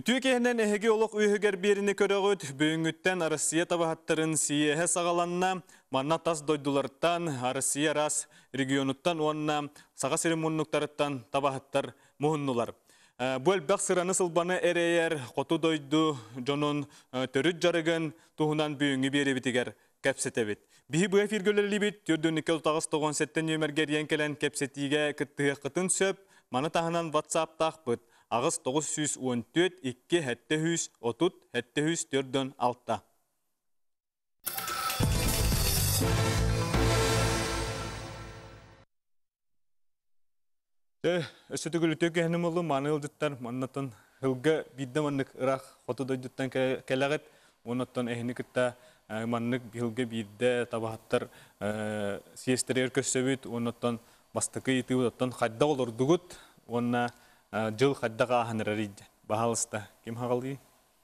Ütü kehnen ehege oluk üyüger birini körögüt, büyüngütten Arasiya tabahattарын siyehe sağalanna, manna tas doydularıttan, Arasiya ras regionuttan onna, sağa seremonluktarıttan tabahattar muhunnular. Bu elbaq sıranı sılbanı ereyer, qotu doydu, jonun törüt jarıgın, tuhunan büyüngü biri bitiger, kepsetebit. Bihi bu efirgölerli bit, türdünlükkel utağız toğun setten yömerger yenkelen kepsetige kıttığı kıtın söp, manı tahınan WhatsApp tağbıt. Ağız 914 2 700 30 700 4 6. Ösütügülü tökehnim oldu manıldıttar manatın hılga biddamanlık ıraq xotu doydutan kelaget onattan ehni kitta manlık hılga bidde tabahattar siesterer kösebit onattan bastıkı iti onattan xadda olurdugut onna жыл хаддаға ханырарид бахалыста ким хагалы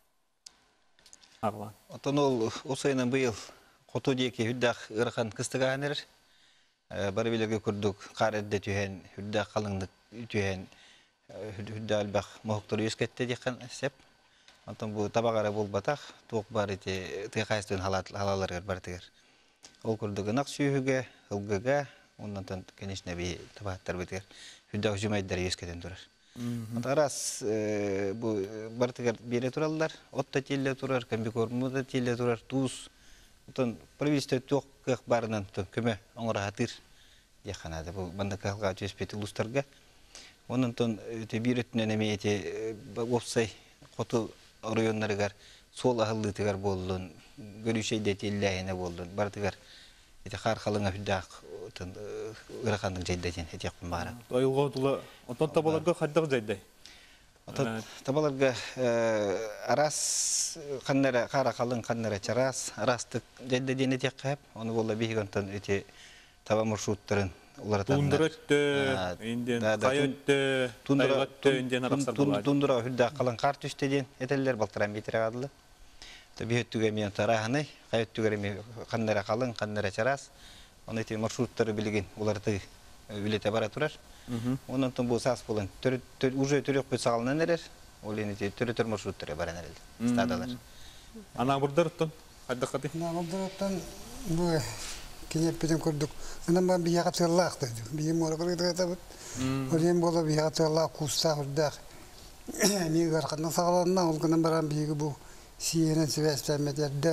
хагла Отон ол осайынан быйыл қото деке хүддақ ырхан кыстыға ханыр бары билеге күрдік қарадды түйен хүддақ қалыңдық түйен хүддақ әлбақ мұхықтыр өскетті деқан сеп отон бұл табағара бол батақ тоқ бар ете тыйқайыстың халаларғар бартығыр ол күрдігі нақ сүйіге ылғыға оннан конечно бей табағаттар бітігір хүддақ жүмайдар өскеттен тұрар Тарас bu bartıgar bire turallar, otta tille turar, kambikor da tille turar, tuz. Otan praviste çok barından köme onlara hatır yakanadı. Bu banda kalga çespeti lustarga. Onun ton te biretine neme ete opsay qotu rayonları gar sol ahıllı tigar boldun. Görüşeyde tilleyene boldun. Bartıgar ete xar xalınga hüddaq otan ıraqandın jeydejen ete yakın bara. Ayılğa tula otan tabalarga xaddaq jeyday. Tabalarga aras qannara qara qalın qannara charas arastık jeydejen ete yakap. Onu bolla bihigontan ete taba marşrutların ularatan. Tunduratdı, inden qayatdı, taygatdı, inden arasardılar. Tundura hüddaq qalın qar tüsteden eteller baltıran bitire qadılı. Tabii hüttüge miyan tarahanı, qayıttüge mi qannara qalın qannara charas. Onu ete marşrutları bilgin ulardı bilete bara turar. Ondan ton bu sas bolan уже төрөк бөт сагылынан эрер. Ол эни төрөтөр маршруттары баран эрелди. Стадалар. Ана бурдырыттан хаддакаты. Ана бурдырыттан бу кенеппеден көрдүк. Анан мен бияга тырлак деди. Бийим оргор кетет. Олем боло бияга тырлак куста хурдак. Мен аркадан сагаланна ол күнөн баран биги бу сиенен себептен медерде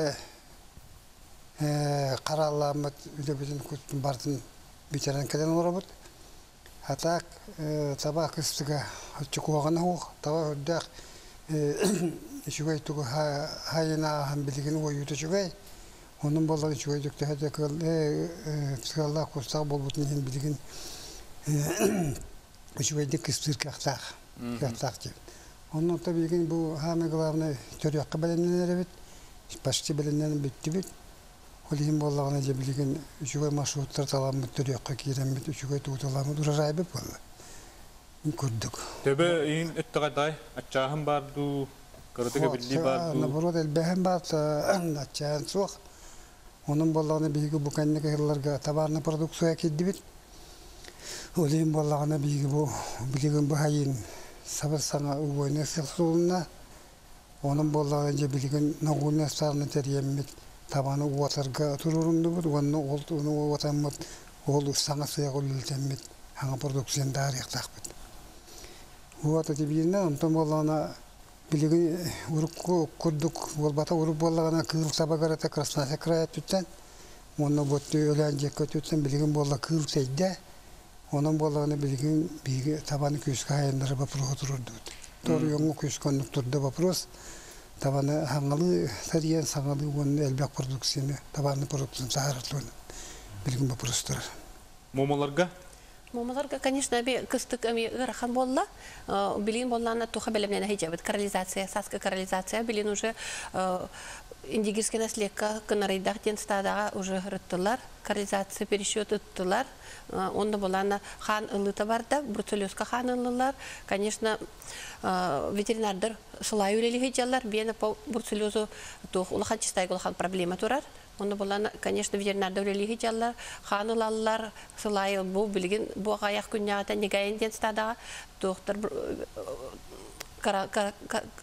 каралламыт үдөбүтүн күттүн бардын битерен келен оробут. Атак таба кыстыга чукугана хо таба хурдак шугай тугу хайна хам билген ойуту шугай. Onun bolları çöydükte hede kıllar kostak bolbutun hen bilgin şöyle kıstır kahtak kahtak. Onun tabi bilgin bu hame glavne törüyakka belenler evet başçı belenlerin bitti bit. Olayım bollarına ce bilgin şöyle marşrutlar talamı törüyakka giren bit şöyle tuğdalamı durarayı bip bolla. Kurduk. Tebe in ettigaday açahım bardu kırdığı billi bardu. Ne burada elbehen bardı açahın soğuk. Onun bollarına bilgi bu kendine yıllarga tabarına produksiya kedi bit. Olayım bollarına bilgi bu bilgin bu hayın sabır sana uvoyne sılsılına. Onun bollarına bilgin nağune sarını teriyemmet tabanı uvatarga tururumdu bud. Onu uvatammet olu sana sıyak olultemmet. Hangi produksiyan darıyak takbet. Uvatı birine ondan bollarına bilgin uruk kurduk bolbata urup bollarına kıl sabagarata krasnasa kraya tütten. Onu botu ölence kötütten bilgin bolla kıl seyde. Onun bollarına bilgin bilgi tabanı küska hayınları vapuru otururdu. Doğru yolu küskonluk turdu vapuruz. Tabanı hangalı sariyen sangalı onun elbek produksiyonu tabanı produksiyon saharatlığı bilgin vapuruz durur. Momolarga? Momolarga, конечно, кыстык рахан болла. Билин боллана туха белемнена хиджабет корализация, саска корализация. Билин уже индигирский наследка канарайдах ден стадага уже рыттылар. Корализация пересчет ыттылар. Онда боллана хан ылыта барда, бруцеллезка хан ылылар. Конечно, ветеринардар сылай үлели хиджалар. Бена по бруцеллезу тух улахан чистайг улахан проблема турар. Onu bulan, конечно, ветеринарда үлелиги жаллар, ханылаллар, сылайы бұл білген, бұл аяқ күнне ата негайын ден стадаға, доқтыр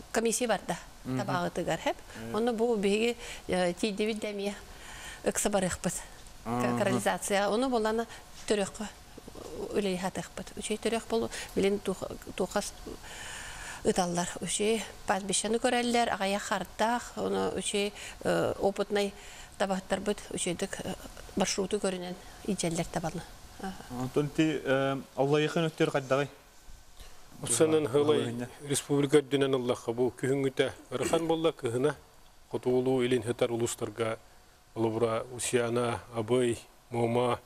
комиссия бар да. Табагытыгар хеп. Оны бу биги тидевит дәмия ыксабарыхпыз. Канализация. Оны боланы төрөк үлей хатыхпыз. Үчей төрөк болу билен тухас ыталлар. Үчей пазбишаны көрәлләр, агая хартах, оны үчей опытный табаттар бит, үчейдик маршруты көрүнен иҗәлләр табаны. Тонти Алла якын өттөр кайдагы. Усанан хылай республика дүнен Аллахка бу күнгүтә ырхан болла кыһына котулу илин хетар улустарга олубра усяна абый мома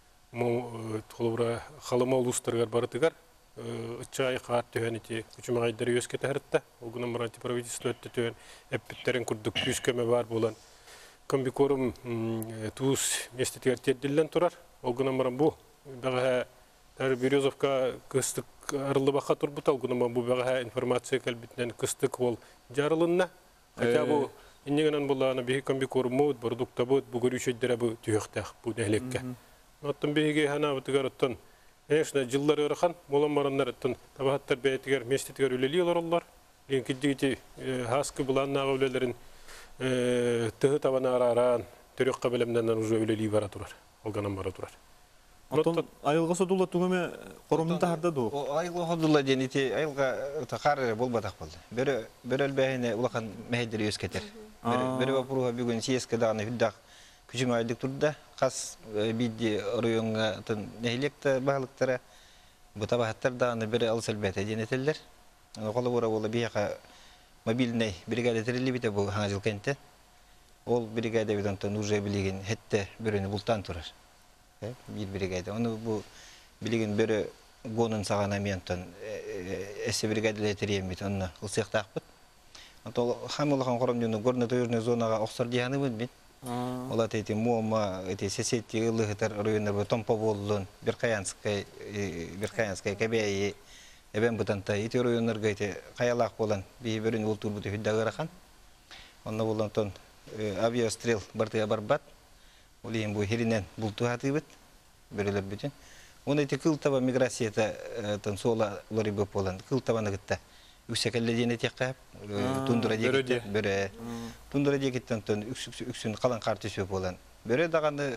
толубра халыма улустарга барытыгар ычай кат төһөнити үчүмагайдар өскө тарытта огуна марати правительство өттөтөн эппиттерин курдук күскөмө бар болан комбикорум туз местетер теддилен турар огуна марам бу дага Березовка кыстык арылы баха турбут алгуна бу бага информация калбитнен кыстык бол жарылынна хотя бу иннегенен буланы бии комбикормут продукта бут бу көрүшөддер бу түйөктак бу делекке оттон биге хана бутыгарыттан конечно жыллар өрхан болон мараннарыттан табаттар бейтигер местетигер үлелийлер олар киддигити хаскы буланнага үлелерин тыгы табана араран төрөкка белемден уже үлели бара турар олганан бара турар. Отон айылга содула тугаме корумда харда ду. Айылга содула денити айылга тахар болбатак болду. Бөрөл бәһине улахан мәһәдер өскетер. Бер вапруга бүгүн сиескә даны хүддак күчүм айдык турда кас бидди районга тын нехлекте баглыктары бу табахаттар даны бер алсылбете денетеллер. Аны колобора бола бияка мобильный бригада терили бите бу хаңажыл кентте. Ол бригада бидон уже билеген хетте бөрөнү бултан турар. Bir brigada. Onu bu bilgin böyle gonun sağana miyantan esse brigadeler teriyemit onu ılsık takpıt. Anta hamulahan koramdığını gorna toyurna zonaga oksar diyanı bit. Ola teti muamma eti seseti ılıhıtar rayonlar bu tompa bollun bir kayanskay kebeyi ben butanta iti rayonlar gayti kayalak bolan bir bölün ultur butu hüddagırakan. Onu bolan ton aviastrel bartıya barbat. Олин бу херинен булту хатыбыт берелер бүтүн. Оны эти кыл таба миграцияда сола лори бу полан. Кыл табаны гытта. Үксекелле дене теккап, тундура дегит, бере. Тундура дегиттен тон үксүн калан карты сөп болан. Бере даганы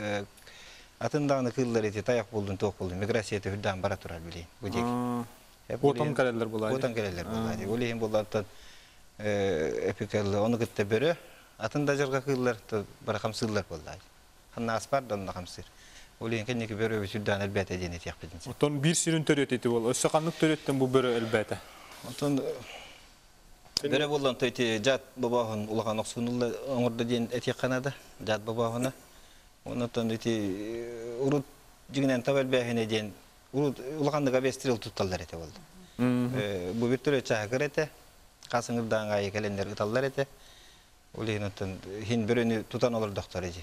атындагы кыллар эти таяк болдун, ток болдун. Миграцияда хүрдан бара турар билейин. Бу дек. Отан келелер булады. Отан келелер булады. Олин болаттан эпикелле оны гытта бере. Атында жарга кыллар баракам сыллар болды. Ханна аспар донна камсыр. Олен кенеки бөрө сүрдан элбете дене тияк бидин. Отон бир сирин төрөтети бол. Өсөканлык төрөттөн бу бөрө элбете. Отон бере болдан төйти жат бабаһын улаган оксунулла оңорда ден этек канада. Жат бабаһына. Онотон эти урут жигинен табел бехине ден урут улаганды габестрил тутталдар эте болду. Бу бир төрө чагырете. Касыңырдан гай келендер ыталлар эте. Олейнотон хин бөрөнү тутан алар доктор эжи.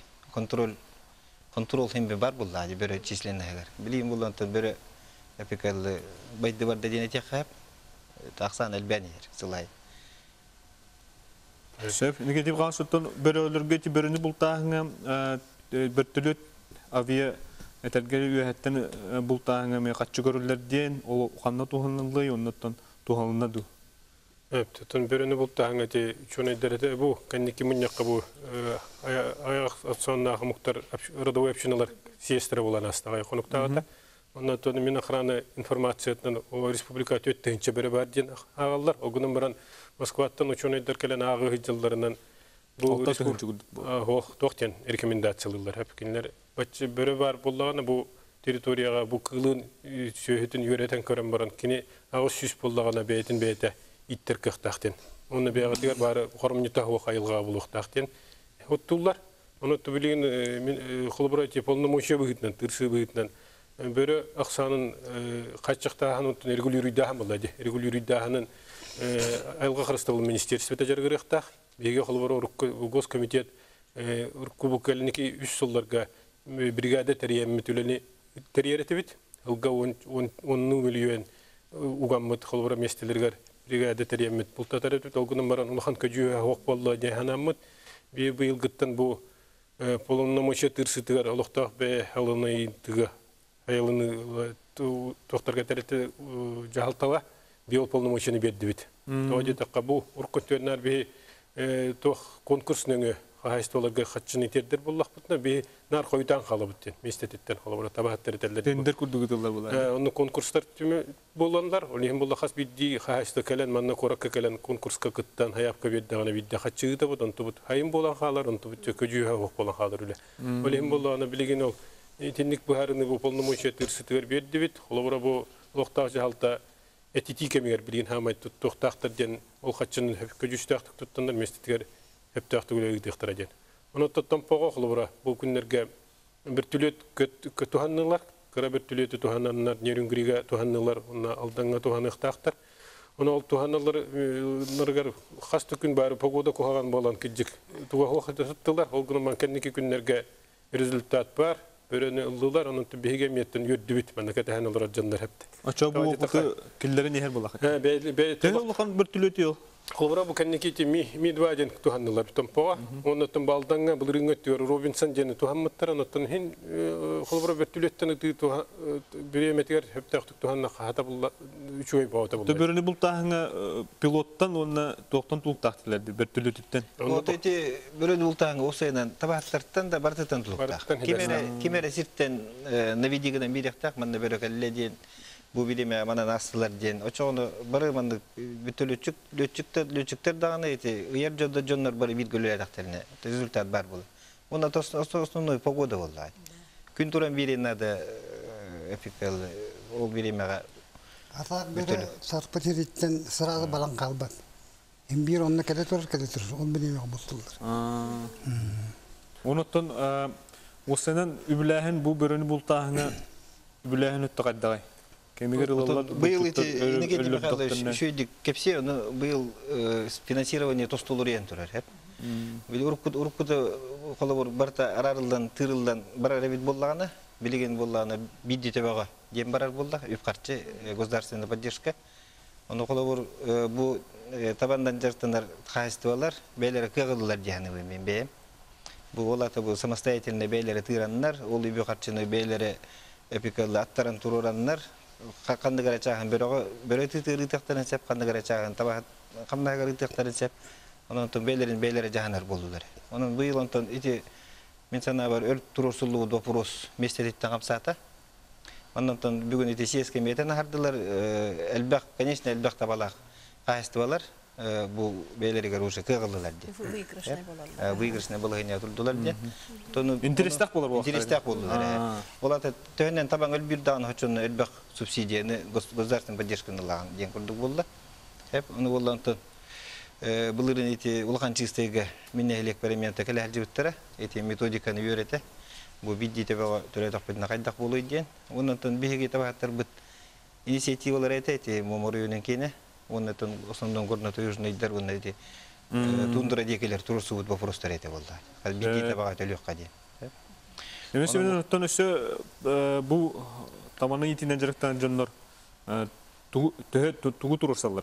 Контрол хим бар булла, бөрө численнегер. Билим буллантон бөрө эпикаллы байды бар дене текап. Таксан элбенер, сылай. Шеф, негатив галсыттан бөрөлөргө ти бөрөнү бултааңа бир төлөт авиа этергер үһәттен бултааңа ме каччы көрүлөрден ол канна туханлы, оннотон туханлына ду. Evet, tüm bölümü buldu hangisi çoğunluğu derede bu kendiki münyak bu ayak sonra muhtar radyo yapışınlar siyastere olan aslında konukta da ondan sonra min akranı informasyondan o respublika tüytünce beri verdiğin ağalar o günün baran Moskva'dan çoğunluğu derkelen ağı hıcıllarından bu dokten rekomendasyalılar hep günler başçı beri var bullağına bu teritoriyaga bu kılın şöhütün yöreten kören baran kini ağı süs bullağına beytin beyte иттер кыхтахтен. Оны бягытыгар бары хормнюта хок айылга булуктахтен. Оттулар. Оны түбүлүгүн холборати полномочия быгытнан, тырсы быгытнан. Бөрө аксанын каччыктаһын регулируйдаһын булады. Регулируйдаһын айылга кырыстырыл министерството жаргырыктах. Беге холборо госкомитет кубукелники 3 жылларга бригада терьемметүлени терьеретебит. Алга 10 миллион угаммыт холборо местелергер бригада терьеммет бултатары толгунун баран улахан көжү хок болду жаханаммыт быйыл гыттан бу полномочия тырсытыгар олуктак бе алыны тыгы айылыны токтарга терете жалтала бил полномочияны берди бит Тоди тақабу уркуттөрнәр би тох конкурс нөңө хайстоларга хатчыны тердер буллак бутна би нар койдан халыбыттен местеттен халыбыра табаттыр телдер. Тендер күрдүгүтүлөр булар. Оны конкурстар түмө болгандар, олим булла хас бидди хайста келен манна коракка келен конкурска кыттан хаяпка биддагана бидде хатчыгыта бутан тубут хайым болан халар он тубут көжү хак болан халар үле. Олим булла аны билеген ол тендик бухарыны бу полномочия тырсытыр берди бит. Халыбыра бу локтажы халта этитика мегер билген хамай тоқтақтар ден ол хатчының көжүстақтық туттандар местетгер хептақтық үлегі дектара ден. Оны тоттан поға қылыбыра бұл күннерге бір түлет көтуғаннылар, кыра бір түлеті туғаннанлар, нерүнгіриге туғаннылар, оны алданға туғанықтақтар. Оны ол туғаннылар ныргар қасты күн бары погода қоғаған болан кеджік туға қоқыты сұттылар. Ол күні манкеннекі күннерге результат бар. Бөрөне ыллылар, onun behiga miyetten yördü bit. Ben de katahanlar canlar hepti. Açığa bu okutu killerin neher bulak. Tene ulukan bir tülötü yok. Kolbura bu kendiki mi duajen tuhanlar tampoa. Ondan baldanga bulurun ötüyor. Robinson jeni tuhanmatlar. Ondan hin kolbura bir tülötten bir meteor hep taktık tuhanla hata bulla üç ay bağıta bulla. Böröne bultağına pilottan ona doktan tuluk taktılardı bir tülötütten. O teti böröne bultağına o sayıdan tabahatlardan da barıtatan tulukta. Kimere sirtten navidigiden bir yaktak manna börökelle diyen bu bilime mana nasıllar diyen. O çoğunu barı manna bütün lüçükler dağına eti. Yer joda jonlar barı bir gölüye taktarına. Rezultat bar bulu. Onda tosunu pogoda oldu. Gün turan birine de epikal o bilime Atar beri sarpıtıritten sırada balan kalbat. Hem bir onunla kede turur. On benim yok bultular. Onuttan o senen übüləhin bu börönü bultağına übüləhin öttüqaddağay. Bu yıl iti ne gedi bakalım şöydik kepsi onu bu yıl finansирование tostolur turar hep. Bil urkuda kolabor barta ararıldan tırıldan barar evit bollağına bilegen bollağına biddi tebağa dem barar bolla üpkarçı gosdarственная поддержка. Onu kolabor bu tabandan jartanlar haystivalar beylere kığıldılar diye ben beyim. Bu olata bu самостоятельно beylere tıranlar olu üpkarçını beylere epikalı attaran tururanlar kandı gara çağın böyle tırı taktaran sep kandı gara çağın tabahat kamna gara taktaran sep onun ton beylere jahanar boldular. Onun bu yıl ondan iti men sana var ört turursulluğu dopuros mesletten kapsata. Ondan ton bugün iti siyeske meten hardılar elbaq конечно elbaq tabalaq qaystivalar bu beyleri garuşa kığıldılar diye. Bu yıkırışına bulağına tutuldular diye. İnterestak bulur bu. İnterestak buldular. Olata töhünden taban öl bir dağın hoçunu elbaq subsidiyeni gosdarственной поддержканы diye kurduk buldu. Hep onu buldu. Bunların eti ulukan çiğsteyge minne eksperimenta kele halcıbıttıra. Eti metodikanı öğrete. Bu biddi tebe töre takpedine kaydak buluyor diyen. Ondan bihegi tabahatlar bit inisiativalar eti momoruyonen kene. Ondan основном горнато южный дар он эти тундра декелер турсуут вопростар эти болду. Хал бидди табаат өлөк кади. Немесе оттон өсө бу таманы итинен жарыктан жоннор тугу турурсалар.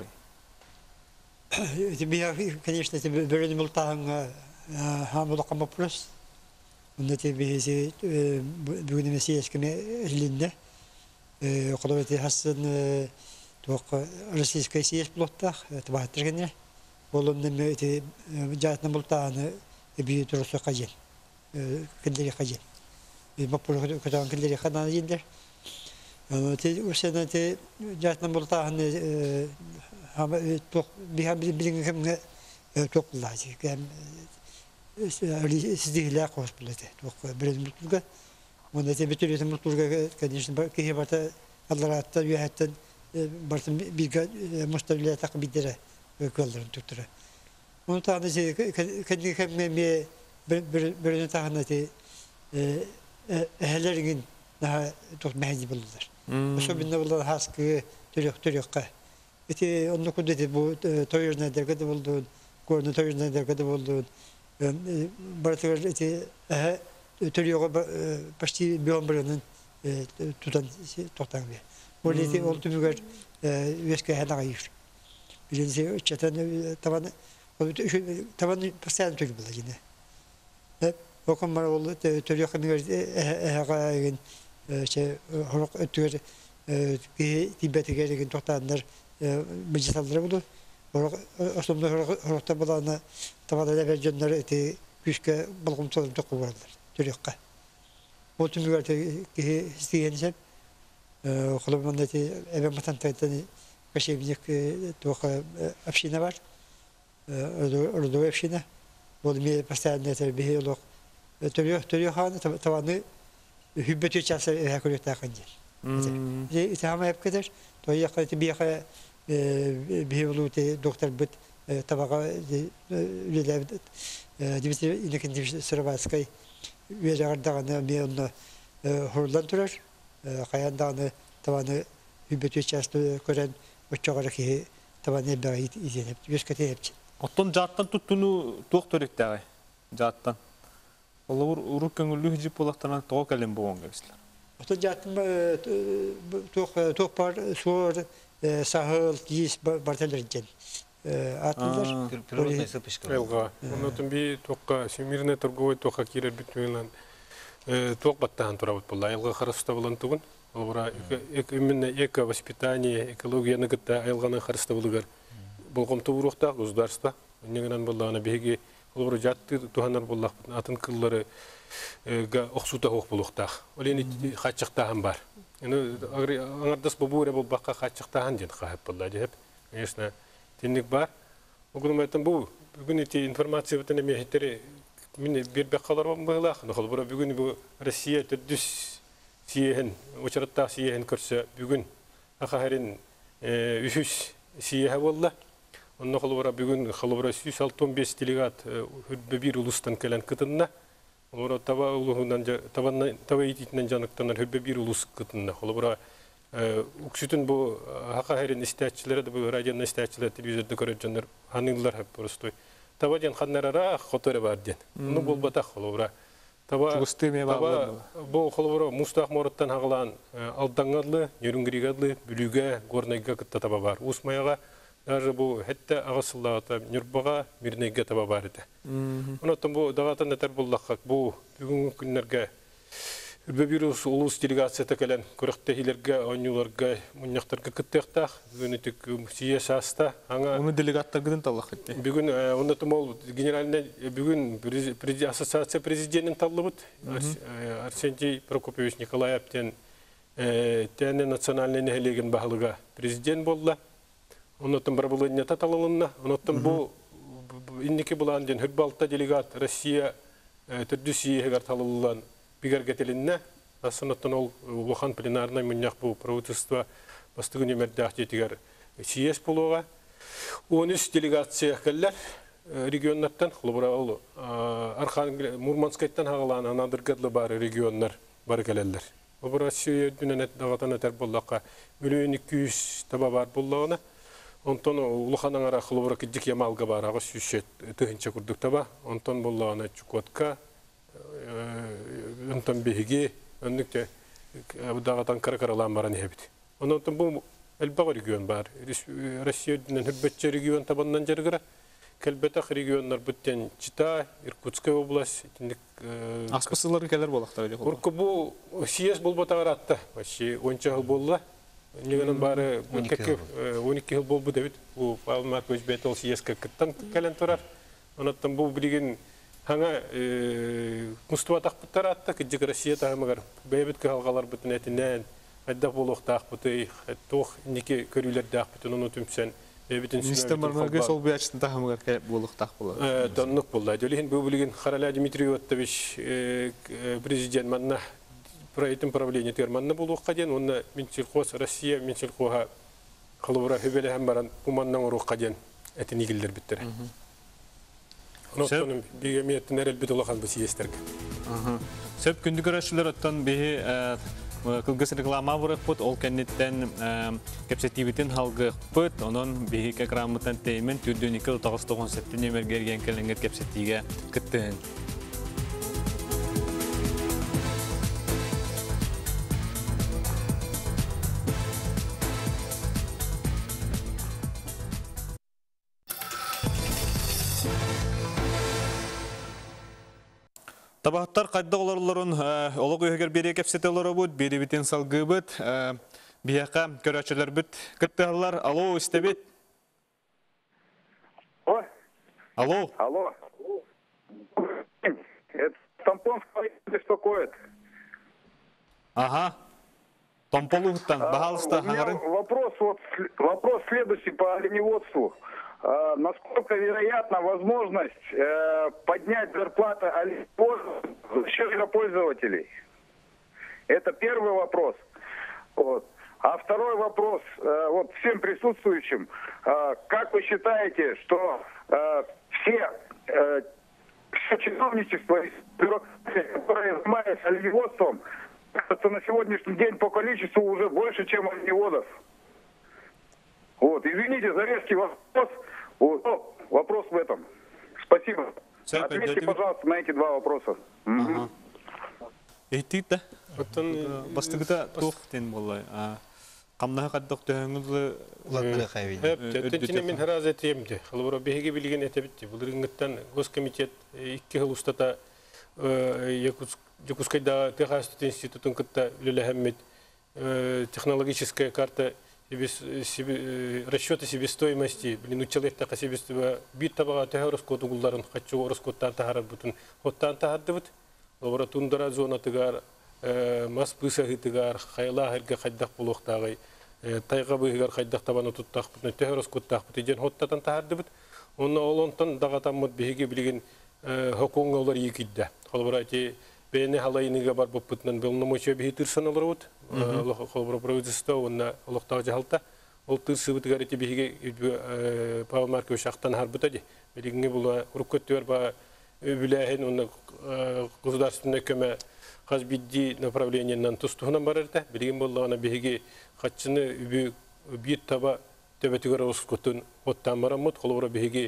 Тебе, конечно, тебе бюрен мултаан хамулакам вопрос. Он тебе зи бүгүн месиескене линде. Кодовете хасын тоқ российская сиес блоттах, табаттыргене. Болоннан эти жатна мултааны бию турусу кажел. Кендери кажел. Мапур катан кендери ханан индер. Те усена те жатна мултааны тоқ бихам билинге кемге тоқлаажи кем сиздиглаа қосплете тоқ бирен мултуга онда те битүлетен мултуга конечно кеге бата алларатта юхаттан бартын бирге мустабилия тақбидере көлдөрүн туттура оны тагы же кенди кемме бирен тагына те эхлерин на тоқ мәни булдылар особенно булар хаскы төрөккө эти он кудете бу тоюрна дергеде болду горно тоюрна дергеде болду бартыр эти төрөккө почти биомбрынын тутан токтаңбы болети ол түбүгөр веске ханагайыр билинсе чатан табан постоянно түгү булду жине окомар болду төрөккө мегер че хорок өтүгөр тибетиге деген токтандар бежиталдыр болду. Osumda horokta bulana tavada level jönleri eti güçke bulgum tolum toku varlar. Türekka. Bu tüm güverte ki isteyenisem kolumdan eti eve matan taytani kaşebinek toka afşina var. Orada afşina. Bu mi pastanede terbiye olok. Türek hanı tavanı hübbeti çarsa hakuriyet takınca. İtihama hep kadar. Toya kadar bir yaka bir doktor bit tabağa üyeler Dimitri İnekin Sıravaskay üyeler dağını bir onu horlan durar. Kayan dağını tavanı hübbeti çarsa gören uçağıra ki tavanı bağit izlenip göz katı hepçi. Oton jattan tuttuğunu doktor etti jattan. Olur uruk köngüllü hicip olaqtana toğa kalem boğun göğüsler. Oton jattan tokpar suor sahıl giyis barteler için. Atlılar. Природный сыпышка. Elga. Ondan bir toqqa Semirne торговый toqqa kirer bitmeyen toq battahan turabıt bulla. Elga xarasta bulan tugun. Olbura именно эко-воспитание, экологияны гытта elgаны xarasta bulugar. Bulgum tuğruqta guzdarsta. Nengenen bullana begi olbura jatты tuhanar bullaq atın kılları ga oqsuta hoq buluqta. Oleni xaçıqtahan бар. Yani аңарdas бубуре булбаққа xaçıqtahan den xahып bulla деп. Конечно, тенник бар. Ogulum aytan bu bugün iti informasiya bitene mehitleri min bir baqalar bağlaq. Nol bura bugün bu Россия türdüs siyen uçratta siyen körse bugün axarin ühüs siyeha bolla. Onun xolbura bugün xolbura 165 delegat bir ulustan kelen kıtınna. Xolbura tava uluğundan tava ititinden janıktanlar bir ulus kıtınna. Xolbura uksütün bu axarin istihatçıları da bu radyanın istihatçıları televizyonda görüyorlar. Hanımlar hep prostoy. Tava jan xannarara xotore var den. Onu bolbata xolbura. Tava bu xolbura Mustaq Morattan haqlan aldangadlı, yörüngrigadlı, bülüge, gornayga kıtta tava var. Usmayaga даже bu hatta ağasıllağıta nürbağa mirnege tava var idi. Ondan bu dağatan neter bullaqaq bu bugünkü günlerge Ürbevirus ulus delegasiyata kelen köröktehilerge, oynularga, munyaqtarga kıttaqtaq, bugünitik siyasasta. Onu delegatlar gidin tallaq etti. Bugün onda ol generaline bugün asosiasiya prezidentinin tallıbıt Arsenij Prokopyevich Nikolayev'ten tane nasyonalne nehelegen bahlıga prezident bolla. Ondan bir bulanya tatalılınna. Ondan bu inniki bulan den hürbalta delegat Rusya türdüsiye hegar talılılan bigar getelinne. Aslında ol Wuhan plenarna münyak bu protesto bastığın yemerde ahjetigar siyes buluğa. 13 delegasiya keller regionlardan xolbura ol Arxangel Murmanskaydan haqalan anadırgadlı bar regionlar bar keleller. Bu Rusya dünenet dağatan eter bollaqa 1.200 taba bar bollağına. Ondan uluxanan ara xolbura kidik yamalga bar ağa süşet tühinçe kurduk taba. Ondan bollağına Çukotka ondan behigi önlükte dağatan karakaralan baran hebit. Ondan bu elbağa region bar. Rusya'nın hübbetçe region tabandan jargıra. Kelbetak regionlar bütten Çita, Irkutskaya oblast, Aspasıları keler bolaqtar edi. Urku bu siyas bolbata aratta. Başı 10 yıl bolla. Negen bari 12 yıl bolbu debit. Bu Palmar Köjbetol siyas kakıttan kelen turar. Ondan bu bilgin hanga Mustafa taqpıttar atta kıcık Rusya tağımıgar. Beybit halqalar bütün etinden adda boluq taqpıtı, toq niki körüler taqpıtın onu tümsen. Minister Marmarga sol bir açtın tağımıgar boluq taq bolar. Donluk bolla. Dölihin bu bilgin Xarala Dmitriy Ottavich prezident manna proyektин правление терманна бoluq qadен. Onda Minchilqos Rusya Minchilqoha qalbura hübele hem baran umandan uruq qadен etin igildir bittir. Ondan bigemiyettin elbet olaqan bu siyesterge. Söp gündük araştırlar attan behi kılgıs reklama bırakpıt, ol kennetten kepsetivitin halgı pıt, onun behi kekramıtan teyimin türdüğün ikil tağıstoğun settin emer gergen kelenget kepsetiga kıttın. Tabahtlar qayda olarların oluq öhger beri kepseteleri bud, beri bitin salgı bud, biyaka körəçələr bud. Kıttalar, alo istebet. Алло. Алло. Это Тампонского беспокоит. Ага. Томполугтан. Пожалуйста, У меня хаңарын. вопрос следующий по оленеводству. Насколько вероятна возможность поднять зарплаты оленеводов за счет пользователей? Это первый вопрос. Вот. А второй вопрос вот всем присутствующим. Как вы считаете, что все чиновничество, которые занимаются оленеводством, кажется, на сегодняшний день по количеству уже больше, чем оленеводов? Вот, извините за резкий вопрос. Вот, но вопрос в этом. Спасибо. Все, Ответьте, дядя. пожалуйста, на эти два вопроса. Ага. Эйтит Оттон бастыгыта тух тен болай. Камнаха каддык төһөңүл Улан бирә хәйвин. Тентине мен хараз этемди. Халбара беге билген этебитти. Бул рингеттен госкомитет 2 жыл устата Якутскайда Техас институтун кытта үлеләһәммит технологическая карта расчеты себестоимости, учелетта себестоимости бит табага техорос котугулларын хачу ороскоттан тахарар бутун хоттан тахаддыбыт. Лабора тундара зона тыгар мас пысахы тыгар хайла херге хайдак булуктагы тайга быгар хайдак табаны туттак бутун техорос коттак бутен хоттан тахаддыбыт. Онна олонтан дагатаммыт биге билген хокоңолар йикидде. Лабора ти бене халайныга бар бупутнан белномочо бихитирсан олорут. Холбро правительство онна олоктагы жалта. Ол тырсыбыт гарити биге Павел Маркович шахтан харбытади. Билгенге була руккөттөр ба Виляхин, он государственная көмө хазбидди направлениеннан тустугунан барырда. Билген болла ана биги хатчыны бит таба төбөтүгөр оскотун оттан марамут холбро биги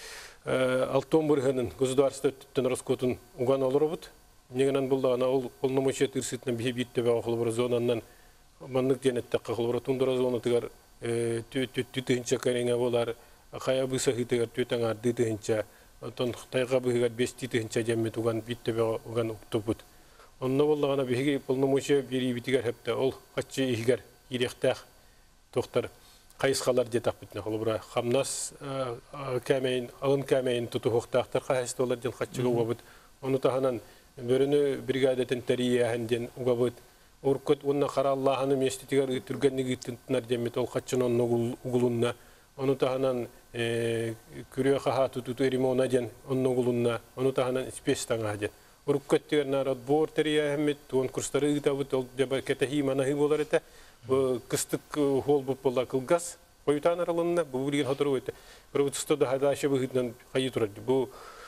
алтон бурганын государственный роскотун уган олоробут. Негенен болла ана ол полномочия тырсытын бит таба холбро зонанан маннык денетте холбро тундура зона тыгар түтүнчө кереңе болар. Кая быса хитер түтәңар дитенчә Тон тайга быгат 5 титенчә җәмме туган биттебе уган уктубут. Онны буллагана биги полномочия бери битигәр хәптә ул качы игәр ирехтәх токтар кайсалар детак битне холбра хамнас кәмәин алын кәмәин туту хохтактар кайсалар дин качыгы убут. Оны таханан бөрүнө бригадатын тария хәнден угабут. Уркот онна кара Аллаһны меститигәр түргәнлеге тынтнар җәмме ул качын онны угулунна. Onu tahanan kürüye kahatu tutu erimona jen onno gulunna onu tahanan spestan ajen. Urukköttiger narad bor teriya hemmet ton kursları ıtabut ol deba ketahi manahi bolarete bu kıstık hol bu bolla kılgas koyutan aralığında bu bilgin hatırı öte. Pravutsusta da hadaşa bıhıtnan kayı turadı. Bu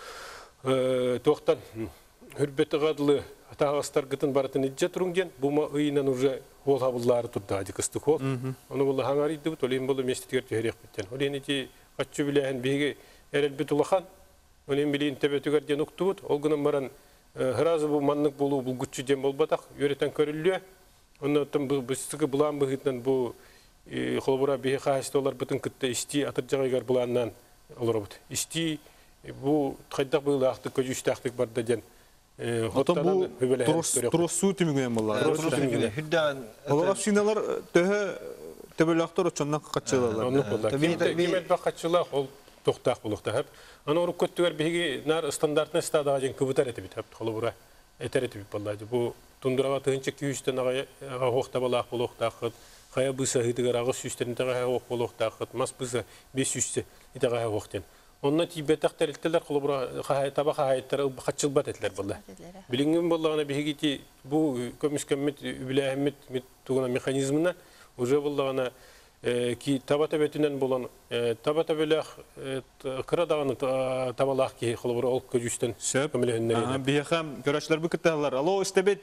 tohtan hürbeti gadlı Tağastar gıtın baratın idce turungen bu ma ıyınan urca hol habılları turda adı kıstık hol. Onu bulla hangarıydı bu tolayım bulla mesletikler tüherek bitten. Olen iti kaççı bileğen bihi erelbet ulakan. Olen bileğin tebetüger den uktubut. Olgunun baran hırazı bu manlık bulu bulgutçu den bolbatak. Yöreten körüllüyor. Ondan bu sıkı bulan bıhıtnan bu holbura bihi kahiste olar bütün kıtta isti atırcağıgar bulandan olur bu. İsti bu tıkaydak bıhılı aktık köcü üstü aktık barda den. Ото бу турусу түмүгүнөн болла. Хүддан Олар шиналар төһө төбөлөктөр очоннан качылалар. Onu buldu. Kimel bakçılar ol toxtaq bulukta hep. Ana orup köttüger bihi nar standartna stada gen kubutar etibit hep. Holu bura eter etibit balladı. Bu tunduraga tınçı 200 aga hoqta balaq bulukta qıt. Qaya bısa hitigar ağız süstlerinde qaya hoq bulukta qıt. Mas bısa 500 itaga hoqten. Ondan tibetaq terelteler holu bura qaya tabaq hayetler qaçılbat etler balladı. Bilingin ballağına bihi giti bu komiskemet übilahmet tuguna mexanizmina уже буллагана ки табата бетинен болон табата белах кырадаганы табалах ки холбор ол көжүстен көмөлөннөр. Бияхам көрөчлөр бүкөттөлөр. Алло, истебет.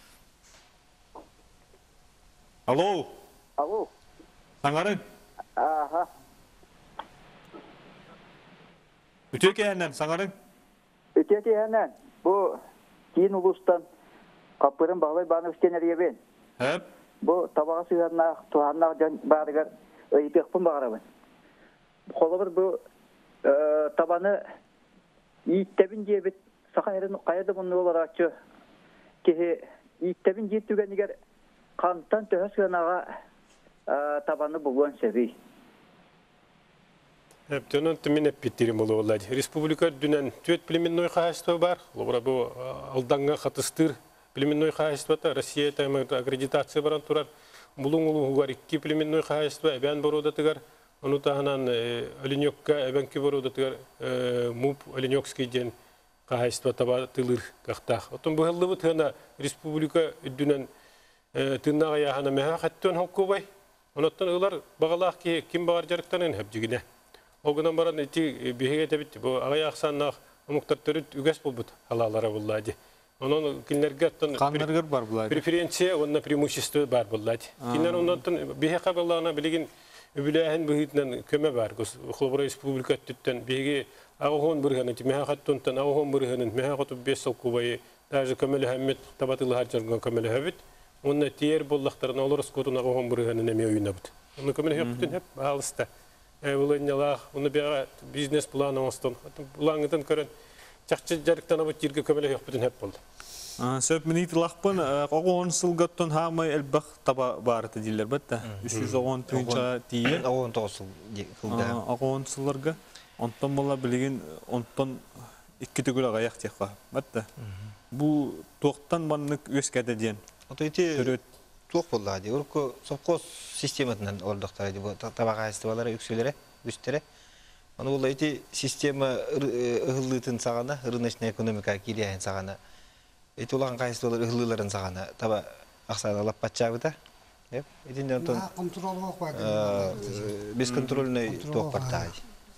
Алло. Алло. Саңарын. Аха. Үтөкенен саңарын. Үтөкенен бу кийин улустан капырын баглай баныштенеребен. Хеп. Bu tabağa sığanlar, tuhanlar bağırgar ıyıpıqpın bağırabın. Kolabır bu tabanı yiğittebin diye bir sakayırın kayada bunu olarak ki yiğittebin diye tügeniger kantan töhe sığanağa tabanı bulun sevi. Эптенен тимин эппиттерим болу олады. Республика дүнен төт племенной хозяйство бар. Лобра бу алданга хатыстыр племенной хозяйствота Россия таймы аккредитация баран турар. Булуң улу бар 2 племенной хозяйство эбен борода тигар. Ону таханан оленёкка эбенки борода тигар муп оленёкский ден хозяйство таба тылыр кахтах. Отон бу хыллы тына республика дүнен тыннага яхана меха хаттон хоккубай. Оноттан улар багалах ки ким бар жарыктанын хепжигине. Огынан баран ити бихеге тебит бу агай аксаннах умуктар төрүт үгәс булбут халалара буллади. Онон кинлерге аттан Каннаргар бар булады. преференция, онна преимущество бар буллади. Кинер оннан бихе кабыллана билеген үбүләһен бухитнан көмө бар. Хлобра республика түттен бихеге агон бурганы меха хаттонтан агон бурганын меха котуп 5 сыл кубай даже көмөлө хәммет табатылы харжырган көмөлө хәбит. Онна тиер буллактарын олор скотун агон бурганын эме уйнабыт. Онна көмөлө хәптен хәп алыста. Улынялах, уны бия бизнес планы остон. Улаңыдан көрөн чакчы жарыктан абыт жерге көмөлө yok бүтүн хеп болду. Сөп минит лахпын огон сылгаттан хамай элбах таба барды дилер бетте. 310 тынча тие. Огон тоосул кылда. Огон сылларга онтон бола билген онтон 2 түгүл аяк текка. Бетте. Бу токтан маннык өскәдә ден. Отойти туох боллады. Урко совхоз систематынан ордоктар ди бу табага фестиваллары үксөлөрө, үстере. Аны бул эти система ыгыллытын сагана, рыночный экономика кириян сагана. Эти улан кайсылар ыгыллыларын сагана таба аксалап патчабыта. Этинде онтон контрол бар. бесконтрольный туох бартады.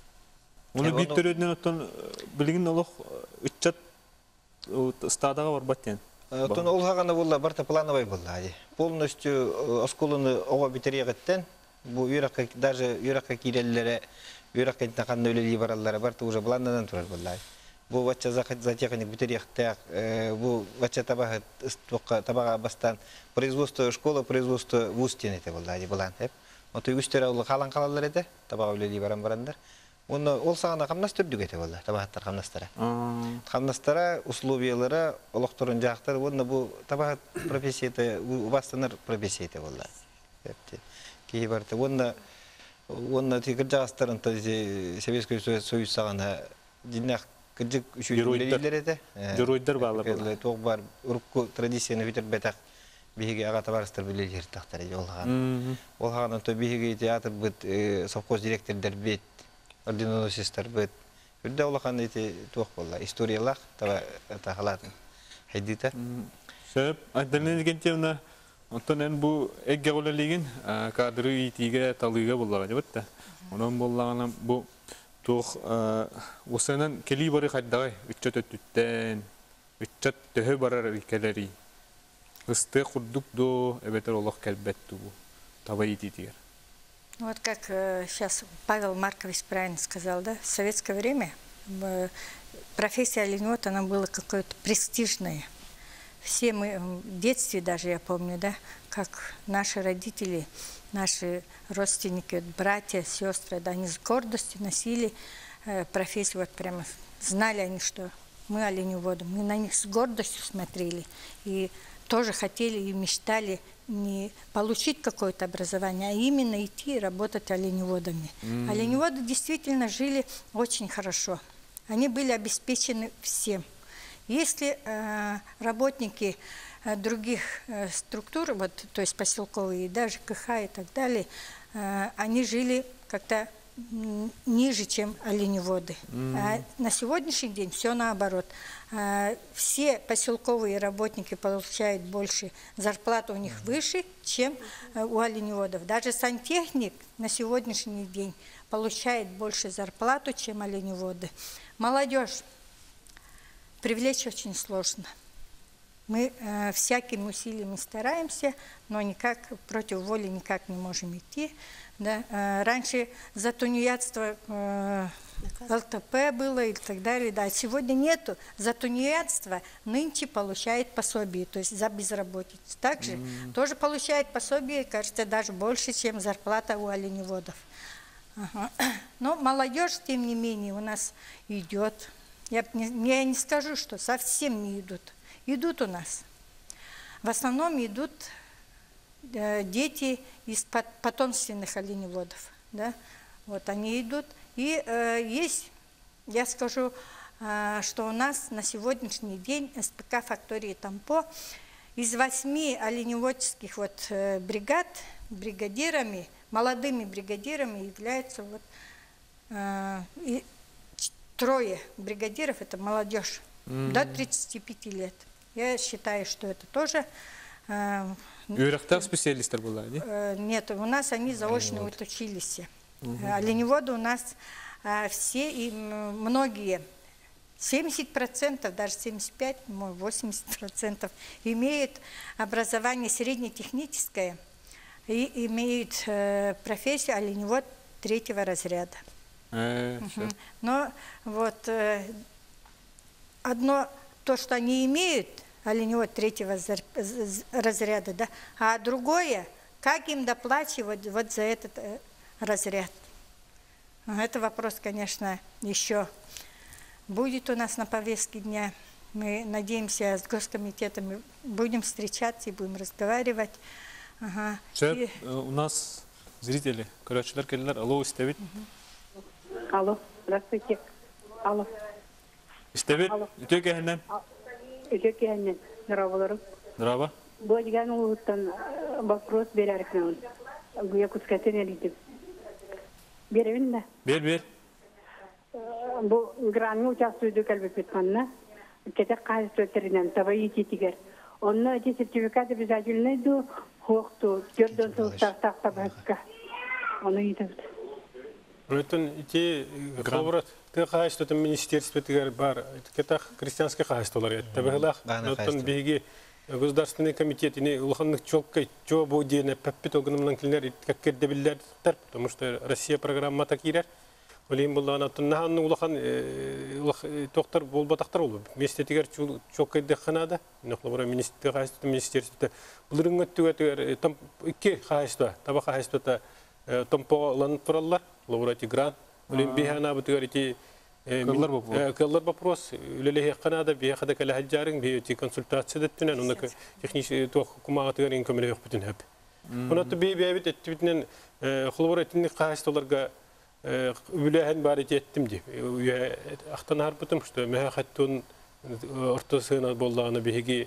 Уны бит төрөдөн оттон билген олох үтчат стадага барбаттен. Тон олхагана болла барта плановый боллады. Полностью осколаны ого битерегеттен бу юракка даже юракка киреллере юракка таканны өлели бараллары барта уже пландан турар боллады. Бу вача затехник битерегте бу вача табага табага бастан производство школа производство вуз тенете боллады булан хеп. Оты үстер ол калан калалар эде табага өлели барандар. Оны ол сагана камнас түрдүгете болду. Табаттар камнастара. Камнастара условиялары олокторун жактар, оны бу табат профессияты, убастанар профессияты болду. Депти. Кейбарты оны тигир жагастарын Советский Союз сагана динак кыжык үшүлүлөр эде. Геройдар баалар. Тог бар урукку традицияны битер бетак биһиге ага табарыстар билер тактар жолган. Ол хаган то биһиге театр бит совхоз директордор бит орденоносецтер бит. Үрдә улахан эти туох болла. Историялар таба халатын. Хайдита. Сөп айдырны дигәнтемне онтон бу эггәгөлелеген кадры итиге талыга буллага дибетте. Онан боллаган бу туох усанан кели бары хаддагы үтчөт өттүттен үтчөт төһө барар икелери.Ысты курдук до эбетер олох келбетту таба ититигер. Вот как сейчас Павел Маркович правильно сказал, да, в советское время профессия оленевода, она была какое-то престижное. Все мы в детстве даже, я помню, да, как наши родители, наши родственники, братья, сестры, да, они с гордостью носили профессию, вот прямо знали они, что мы оленеводы, мы на них с гордостью смотрели и тоже хотели и мечтали не получить какое-то образование, а именно идти и работать оленеводами. Оленеводы действительно жили очень хорошо. Они были обеспечены всем. Если работники других структур, вот, то есть поселковые, даже ЖКХ и так далее, они жили как-то ниже, чем оленеводы. А на сегодняшний день все наоборот. Все поселковые работники получают больше, зарплата у них выше, чем у оленеводов. Даже сантехник на сегодняшний день получает больше зарплату, чем оленеводы. Молодежь привлечь очень сложно. Мы всякими усилиями стараемся, но никак против воли никак не можем идти. Да? Раньше за тунеядство ЛТП было и так далее. Да. Сегодня нету. За тунеядство нынче получает пособие, то есть за безработицу. Также тоже получает пособие, кажется, даже больше, чем зарплата у оленеводов. Но молодежь, тем не менее, у нас идет. Я не скажу, что совсем не идут. Идут у нас. В основном идут дети из потомственных оленеводов. Да? Вот они идут. И есть, я скажу, что у нас на сегодняшний день СПК фактории Тампо из 8 оленеводческих бригад бригадирами, молодыми бригадирами являются и 3 бригадиров, это молодежь до 35 лет. Я считаю, что это тоже... Үйрәктәк специалисттар була, ди? Нет, у нас они заочно учились. Оленеводы у нас все и многие, 70%, даже 75%, 80% имеют образование среднетехническое и имеют профессию оленевод 3-го разряда. Но вот одно, то, что они имеют, оленевод 3-го разряда, да, а другое, как им доплачивать вот за этот разряд. Это вопрос, конечно, еще будет у нас на повестке дня. Мы надеемся, с госкомитетами будем встречаться и будем разговаривать. Ага. У нас зрители, көрәтчеләр келдиләр. Алло, Истебит. Алло, здравствуйте. Алло. Истебит, үтө кәһеннән. Үтө кәһеннән. Здраволарым. Здраво. Бу дигән улуттан вопрос берәркмен. Якутскатын элитеп. Беревин да. Бер. Бу гранны участвует калбе питманна. Кете кайсөтеринен табай тигер. Онны эти сертификаты обязательно иду. Хохту, көрдөн сылтак табакка. Оны итеп. Онтон ити хобрат кайсөтөн министерство тигер бар. Кете христианский кайсөтөлөр. Табыгылак. Онтон биги Государственный комитет улханнык чоккай чо бу дене пеппит огнымнан килер каккерде биллердер, потому что Россия программа такирер. Олим булган атыннан улхан доктор болбатактар болду. Месте тигер чоккайда ханада, нохлобра министерство. Булырын өттүгө там 2 хайста, таба хайста тампо лан тураллар, лобра тигран. Олим бихана бутугар Каллар вопрос, улелеhe Канада бияхада кала хаджарин бияти консультация деттинен, ондак технический тох кумаатыгар инкомеле yok bütün hep. Onatı biyabit ettibitinen xulburatınlık kahistollarga ülehen bariti ettim di. Ahtan harbutum işte mehahattun ortasına bollağını bihigi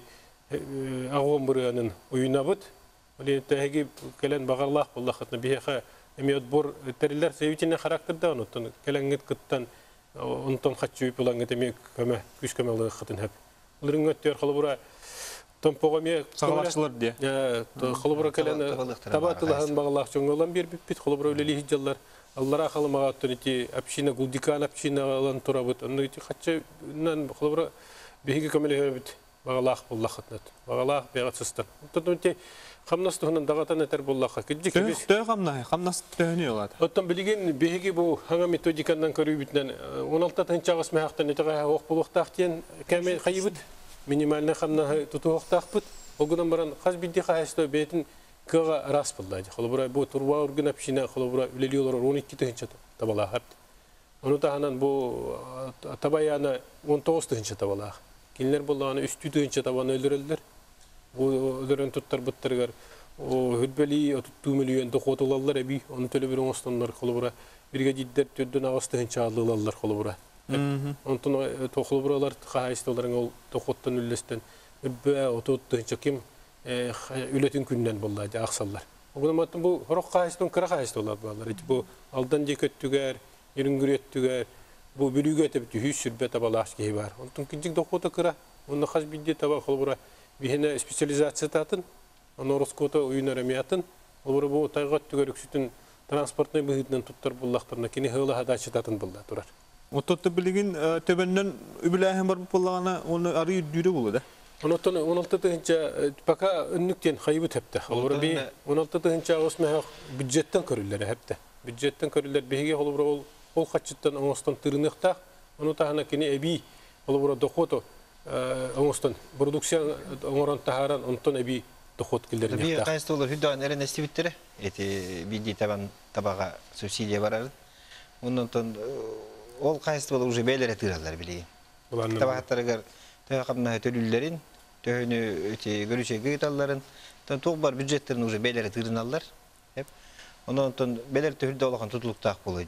ağım buranın uyuna bud. Öyle tehgi kelen bağırlaq bollaqatna bihaha emiyot bor teriller sevitine karakterde onutun kelengit kıttan Онтон хатчуй булан гетеме көмө күч көмөлү хатын хеп. Уларын өттөр халбура томпогоме сагалашчылар ди. Халбура келен табатылган багалак чоңолан бир бит халбура өлели хиҗаллар. Аллара халмага төрити община гулдикан община алан турабыт. Аны хатчынан халбура биги көмөлө бит багалак буллах хатнат. Багалак бегатсызтан. Тотунти Хамнастығынан дағатан әтер боллаққа кеджік. Тө хамнас төхіне олады. Оттан білеген бейгі бұл хаңа методикандан көрі бітінен 16 чағыс мәхақтан әтіға оқ бұл оқтақ тен кәме қайыбыд. Минималны хамна тұту оқтақ бұд. Оғынан баран қаз білді қайысты бәйтін кіға рас бұлдайды. Қолыбыра бұл тұрба үргін әпшіне қолыбыра үлелі олар 12 түхінші табала әпті. Оны тағынан бұл табаяны 19 түхінші табала. Келінер болағаны үсті түхінші табаны өлдірілдір. Bu öderen tuttar bıttırgar. O hürbeli 30 milyon doqotulallar ebi. Onu töle bir oğustanlar kolubura. Birge cidder töddün ağıstığın çağırlılar kolubura. Ondan toquluburalar qaayıstoların ol doqottan üllestten. Übbe 30 çakim ületin künden bolladı ağsallar. Oğudam atın bu horoq qaayıston kıra qaayıstolar bağlar. Bu aldan ceköttüger, yürüngürettüger. Bu bülüge tebti hüs sürbet abalağış gehi var. Ondan kincik doqota kıra. Onda qaz bildi taba kolubura. Бихне специализация татын, анорскота уйнеремиятын, олар бу тайгат түгөрүксүтүн транспортный быгытынан туттар буллактарына кини хыла хадачы татын булда турар. Ототты билген төбеннен үбүләһен бар буллагана, оны ары дүрө булды да. Онотон 16-нчы пока үннүктен хайбы тепте. Олар би 16-нчы осмах бюджеттен көрүлөр хепте. Бюджеттен көрүлөр биге олар ол хатчыттан оңостон тырыныктак, ону тахана кини эби олар дохото Оңостон продукция оңорон тахаран онтон эби доход килдерин якта. Би кайстолор хүдөн эрен эстибиттер. Эти биди табага субсидия барар. Онтон ол кайстолор уже белере тыралар билги. Табагаттарга тагамна төлүллерин, төнү эти көрүчө гыйталларын, тог бар бюджеттерин уже белере тырыналар. Онтон белер төлүдө болгон тутулуктак болот экен.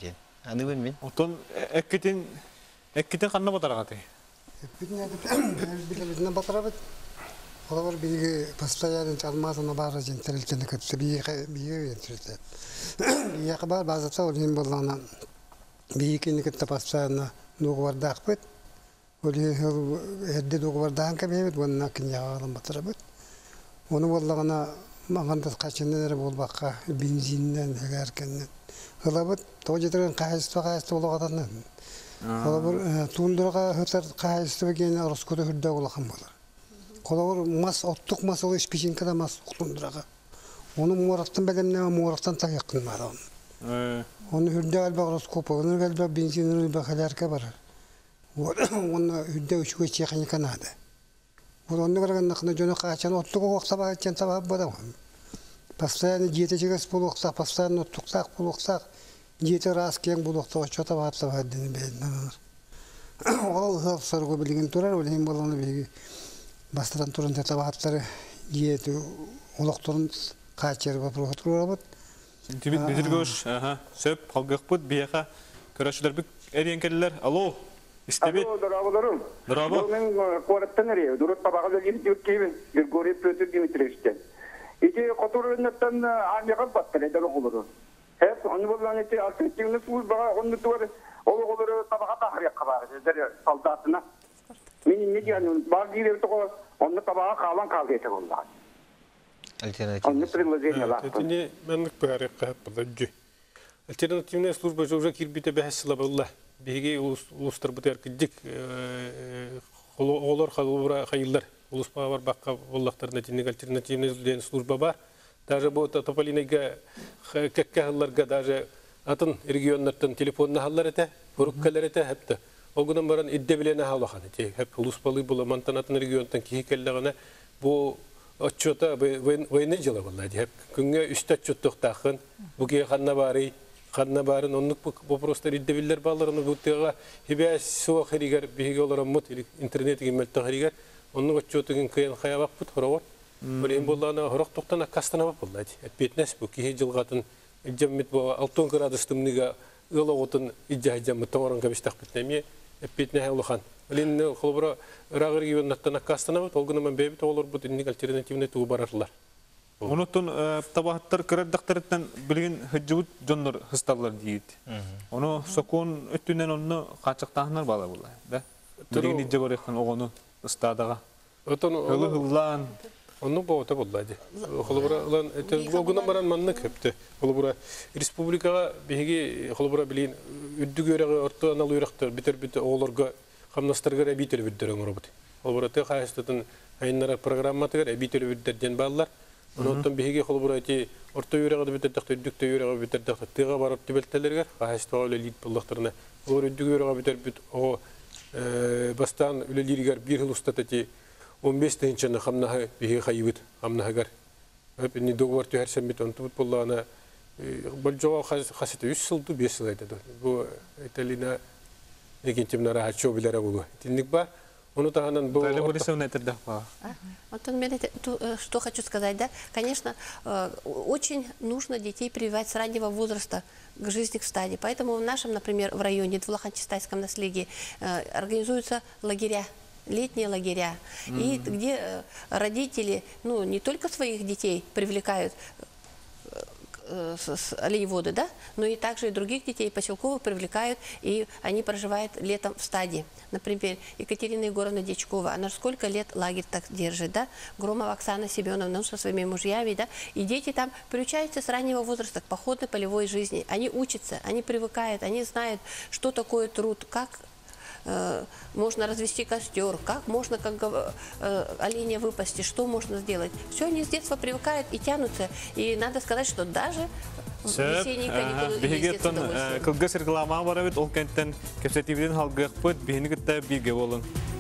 Аны мен. Отон эккитин канна батарагаты. Билебизне батырабыт. Олар биги постоянно алмазына бара жентелчене көтсө биге ентирет. Бие кабар базата олин болгона биги кетте постоянно нугвардакпыт. Оли эдде нугвардан кебет вонна киняалам батырабыт. Оны болгона маганда качыннер болбакка бензинден эгеркеннен. Олабыт тожетерен кайсы болгодан. Олар тундурга хөтөр кайсы деген роскода хүрдө болгон болар. Колор мас оттук мас ол испичинкада мас тундурга. Оны мураттан белемне мураттан тагыкын бар он. Оны хүрдө алба роскопо, оны галба бензин бахаларка бар. Оны хүрдө үчүгө чекени канада. Оны гарганнакны жона качан оттук окса бар чен табап бада. Постоянно жетечегес болукса, постоянно оттуксак болуксак, жете раз кең болукта чота баатса бадын беден. Ол сарго билген турар, олен болгону биги бастыран турун табааттары жети олокторун качыр прокуратура. Тибит бедиргош, сөп халгыкпыт бияка көрөшүлөр бик эренкелер. Алло. Истебит. Алло, дорабаларым. Дорабал. Мен кораттан эре, дурут табага келип жүркөйбүн. Григорий Петр Дмитриевичтен. Ити которуннан амига баттыр эдер оголору. Хеп аны болгон эти альтернативный службага онну туар оголору табага тахрия кабар эдер солдатына. Мен не диян бар директор того онну табага калан калды эте болгон. Альтернативный предложение лак. Это не мен парык подожди. Альтернативная служба уже кирбите бехсила болла. Биги улустар бутер кидик олор халура хайылдар. Улуспа бар бакка боллактарына тинник альтернативный служба бар. Даже бу тополинеге кеккаларга даже атын регионнардан телефонна халлар эте, буруккалар эте хепте. Огунан баран идде билене халахан эте. Хеп улуспалы була мантанатын регионтан кихикеллегene бу отчета войны жылы болла деп. Күнгө үстө отчеттуктакын буге ханна барын оннук бу просто иддебиллер балларын бутыга хибе соо херигер биге олар мут интернетге мөлтө херигер оннук отчетугун кыйын хаябак бут хорор. Бирин боллана хорок токтана кастана болла деп. Бетнес бу кихи жылгатын жаммит бу 6 градустумнига ылоготун ижажамы тоорун кабистак битнеме бетне улхан. Лин холбора рагыр гибнаттана кастана бут олгунан бебит олор бут инник альтернативный туу барарлар. Онуттон табахаттар кырдактардан билген хыжыбыт жоннор хысталлар дейт. Ону сокун өттүнөн онну качыктаанар бала була, да? Билген иже көрөкөн огону ыстадага. Хыллан онну бота буллады. Холбуралан огунан баран маннык хепте. Холбура республикага биги холбура билин үддүгөрөгө ортон алуйрактар битер оолорго хамнастарга битер бүддөрөң робот. Холбура те хайстатын айнара программатыгар битер бүддерден баллар. Онуттан биги холбура эти орто юрага битердик, үддүктө юрага битердик, тыга барып тибелтелерге хайстоо лит буллактарына. Оор үддүгөрөгө битер бүт о бастан үлелиргер бир хыл устатати 15-тенчені қамнаға бейге қайыбыт, қамнағығар. Әпіні доғыр түйәрсен бет онты бұт болағына бұл жоға қасеті 3 сылды 5 сыл айтады. Бұл әйтеліна егентемін ара хатшо білері болу. Тінлік ба, оны тағанан бұл... Тәлі Борисовна әтірдіқ ба? Что хочу сказать, да? Конечно, очень нужно детей прививать с раннего возраста к жизни в стадии. Поэтому в нашем, например, в районе, в Лоханчистайском наследии организуются лагеря, летние лагеря, и где родители, ну, не только своих детей привлекают с оленеводы, да, но и также и других детей поселковых привлекают, и они проживают летом в стаде. Например, Екатерина Егоровна Дечкова, она же сколько лет лагерь так держит, да, Громова Оксана Семеновна, ну, со своими мужьями, да, и дети там приучаются с раннего возраста к походной полевой жизни. Они учатся, они привыкают, они знают, что такое труд, как можно развести костер, как можно оленя выпасти, что можно сделать. Все они с детства привыкают и тянутся. И надо сказать, что даже в весенние каникулы есть удовольствие. Кылгас реклама барабит, ол кенттен кепсетибиден халгықпыт, бейінігітті биге болын.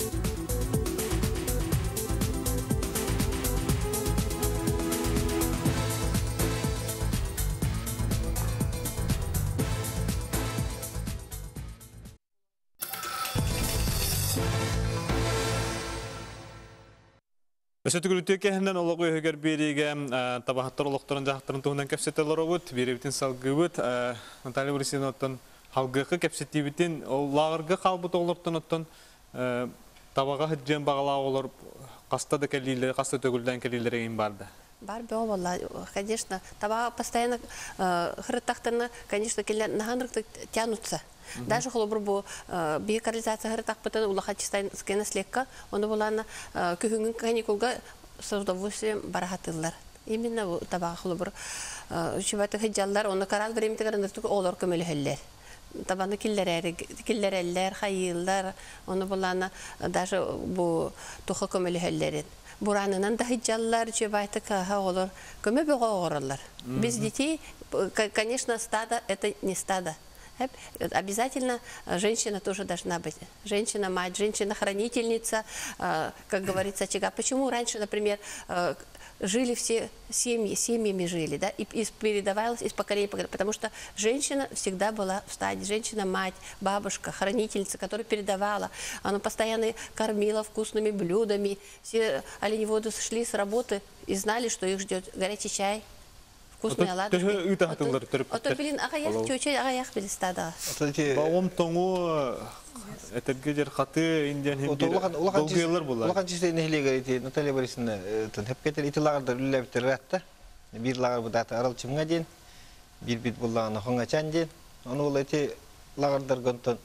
Өсөтүгүлүтү кехинден олоғы өгер береге табахаттар олоқтарын жақтарын туғынан кәпсетелер обыт, беребітін салгыбыт. Наталья Борисовна оттан халгыкы кепсетибитин лағыргы қалбыт олыртын оттон табаға хыджен бағала олар қаста да келилер, қаста төгілден келилер егin барды. Бар бео валла, конечно. Таба постоянно хрытахтарна, конечно, келер наханрыкты тянутся. Даже холобур бу биокарализация хрытах пытан улаха чистайн скена слегка, он булана күхүнгүн каникулга с удовольствием барахатылар. Именно таба холобур чубаты хыджаллар, оны карал времени гарандыртык олар көмөлүхөллөр. Табаны киллереллер, хайыллар, оны булана даже бу туха көмөлүхөллөрүн. Буранынан да хиджаллар, чебайты каха олар, көмө бөға оғыралар. Без детей, конечно, стадо — это не стадо. Обязательно женщина тоже должна быть. Женщина-мать, женщина-хранительница, как говорится, очага. Почему раньше, например, жили все семьями жили, да, и передавалось из поколения в поколение, потому что женщина всегда была в стадии, женщина-мать, бабушка, хранительница, которая передавала, она постоянно кормила вкусными блюдами, все оленеводы шли с работы и знали, что их ждет горячий чай, вкусные оладушки. Ото билин ағаяқ, чөчей ағаяқ білі стада. Бауым тоңу этергедер хаты индиан хемдер долгайлар булар. Улахан чистейін эхлеге Наталья Борисовна хеп кетер ити лагардар үлләбіттер ратта. Bir lagar bu data aral çımga den, bir bit bullağına honga çan den. Onu ol eti lagardar gonton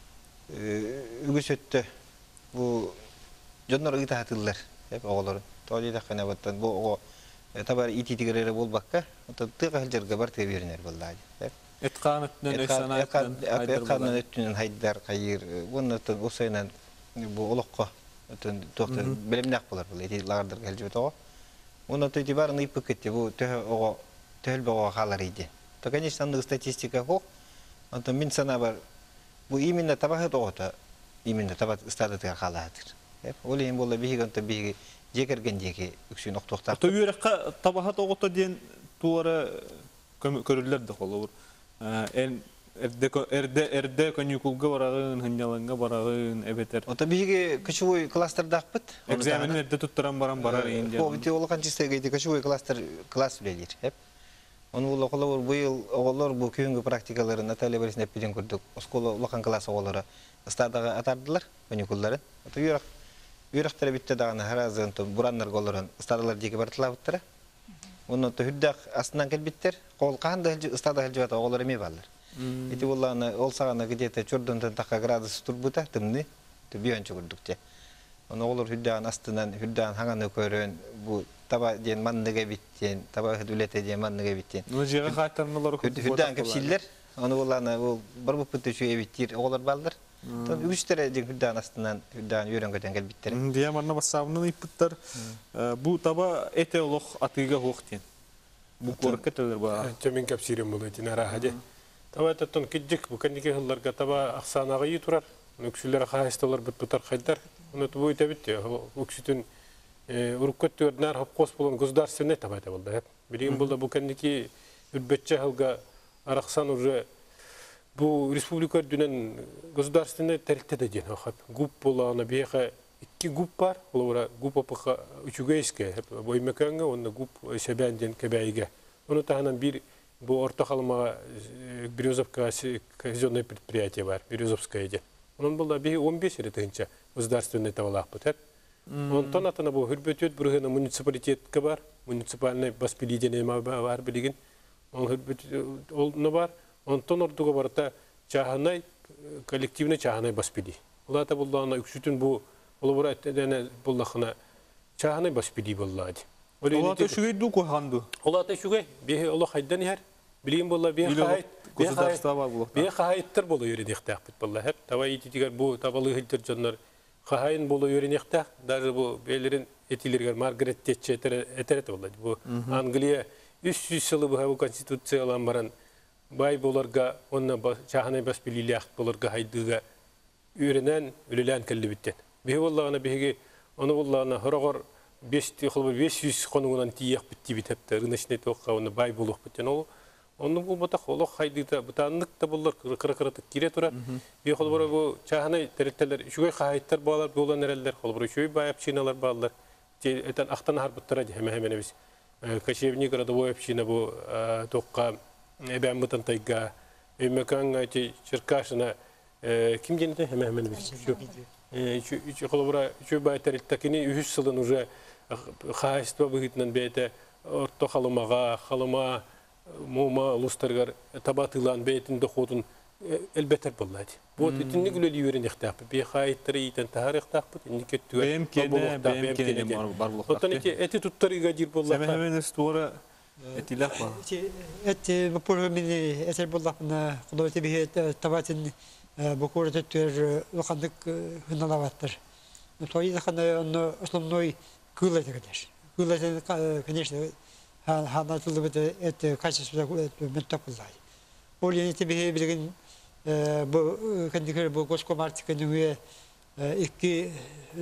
ügüsöttü. Bu jonlar ita hatırlar. Hep oğulların. Toğluyda kanabattan bu o tabar iti tigirere bol bakka. Ota tıqa hiljarga bar tebiriner bullağı. Etqanetnen esanatnen Etqanetnen etnen haydar qayır. Bundan osaynan bu uluqqa toqta bilimnak bolar bu eti lagardar geljibet o. Он от эти барны пакеты, вот тельбого халариди. То, конечно, статистика хох, он то минсанабар, бу именно табахат ота, именно табат стадатга халатыр. Оли им бола биги гонта биги жекерген жеки үксүн октоктар. То юракка табахат ота ден туара көрүлөр да колор. Эрде конюкулга барагын, хыняланга барагын, эбетер. Ота биги кычуй кластерда акпыт. Экзаменин эрде туттаран барар инде. О, бите олакан чистеге кычуй класс билер. Onu oğullar bu yıl oğullar bu köyüngü praktikaları Наталья Борисовна epiden gördük. Oskola olakan klas oğulları ıstardağı atardılar konюkulların. Ata yürekleri bitti dağına her azın buranlar golların ıstardalar jeki bartıla bittiler. Onu da hüddak aslından kelbittir. Kol kanda ıstarda helcivata oğulları emi ballar. Iti oğullarına olsağına gidete çördünden taka gradus turbuta tımni biyançı gördükçe. Onu oğullar hüddağın astından hüddağın hanganı körün bu taba diyen mandıga bittiyen, taba hüdülete diyen mandıga bittiyen. Onu jega kaytarnalar hüddağın kepsiller. Onu oğullarına bir bu pıtı şu evittir oğullar baldır. Üç tere hüddağın astından hüddağın yören köten gel bittirin. Diye manna basabının ipittar. Bu taba ete oluq atıga hoqtiyen. Bu korketeler ba. Temin kapsirim bulu etin ara hadi. Taba tatton kidjik bu kendiki hıllarga taba aqsanaga yiturar. Nöksüllere xahistalar bit-bitar xaydar. Onu bu ite bitti. Öksütün urukket ördüner hapqos bulan gosdarstvenный табайта болды. Билигин болды bu kendiki ürbetçe hılga araqsan urre bu республика дүнен государственный терилтеде ден. Гуп болана бияха 2 гуп бар. Олора гуп апыха үчүгейске. Боймеканга онда гуп себенден кебейге. Onu таханан bir bu orta halma Березовка казенное предприятие бар. Березовское ден. Onun bulda bir 15 ретинче государственный тавалах бутет. Ondan atana bu hürbetiyet buraya munisipalitetke var. Munisipalne baspiliyene var bilgin. On hürbetiyet ne var? Ondan orduga barata çahanay kolektivne çahanay baspili. Ola da buldağına üksütün bu olabura etene buldağına çahanay baspili bulladı. Ola da şügey du kohandu. Ola da şügey bir ola haydan her. Bilgin bulla bir hayt. Bir hayttır bulu yürüdükte akbet bulla hep. Tava itigar bu tavalı hiltir canlar. Hayın bulu yürüdükte. Даже bu beylerin etilerger Margaret Thatcher eteret bulladı. Bu Angliya 300 yılı bu konstitusiya alan baran bay bolarga onna çahanay baspiliyle akt bolarga haydıga öğrenen ölülen kelli bitten. Bihi vallağına bihi onu vallağına horogor 500 konuğundan tiyak bitti bitepte. Rınaşne toqqa onu bay boluq bitten olu. Onu bu bata xoloq haydıda butanlık da bollar kırıkırıtık kire turar. Bihi xolbora bu çahanay teretteler şugay xahaytlar bağlar bolan ereller xolbora şuy bay apçinalar bağlar. Eten aqtan harbuttara hemen biz. Kaşevni городовой община bu toqqa ben mutan tayga Мекан эти Черкашина ким денег hemen şu kolabora şu baytarıttakini 3 yılın уже хааства быгытнан бейте орто халыма мума лустаргар табатылан бейтин доходун элбетер боллады. Вот итинник үле диверин ихтап. Би хайттыры итен тарих таппыт, инникет түе. BMK'ne barbuluk. Оттан эти туттарыга жир боллады. Hemen üstüne etilak var. Эти вопросы этер боллапна кулоте бие табатын букуры төр лохандык хыналаваттыр. Но той да основной кылетегдер. Кылетен, конечно, ханатылы бит это качество ментоклай. Олени тебе билген bu kendikleri bu goskomartik'in üye 2-3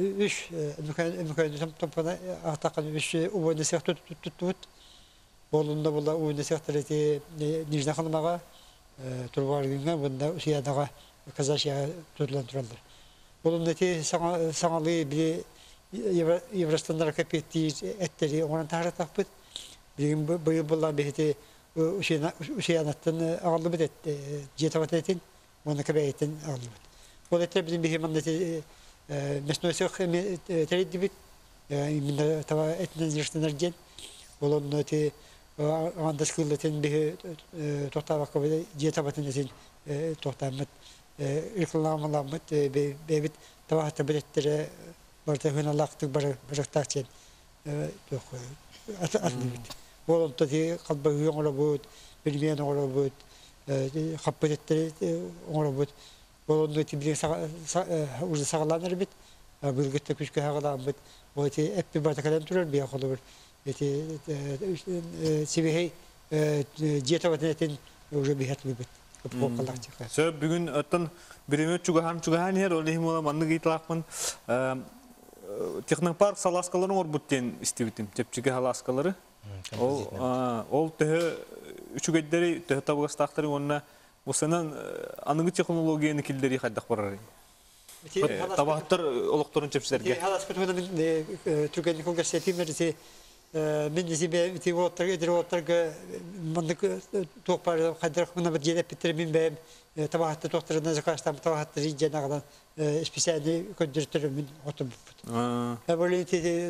mükemmel tampona atakan üç oyunu sektör tuttu. Bolunda bolla oyunu sektörü Nijna Hanım'a turvar günü bunda şeydaga Kazaşya turlandılar. Bolunda ki sanalı bir Evrostandart kapiti etleri onun tarih tapıt. Bilgin bu bolla behti Uşayanattan ağırlı bir cetavatın onu kabeyetin ağırlı bir. Bu da bizim bir hemanneti mesnoysak teridi bit. Minna tava etnen yırtınırken onun noti andas kılletin bir tohtavak kabile cetavatın etin tohtamat ırkılamalamut bebit tava tabirettere barda hınalaktık barıktakçen yok atlı bit. Bolon tadı kalba yongla bud, bilmeyen ola bud, kapıtetleri ola bud. Bolon da tibilin uzun sağlanır bit. Bölgette küçük havadan bit. O eti hep bir bardak kalem durur bir akıllı bir. Eti sivihey cetavatın ucu bir hatlı bit. Kapıkalak çıkar. Söyle bugün ötten birimi çugahan yer olihim ola manlı gitlakman. Texnopark salaskaların orbutten istibitim. Tepçiki halaskaları. Ol tühü üçügedleri tühü tabıgastaqları onunla bu senin anıgı teknolojiyanı killeri xaydak barar. Tabahtır olukturun çepsilerge. Halaskatı Türkiye'nin kongresiyeti verisi min zibe ti votar edir votar ge mandık topar xaydak buna bir gelip bitirmin be tabahtı doktoruna zakastam tabahtı ricenağdan spesiyali kondiktörümün oturup. Böyle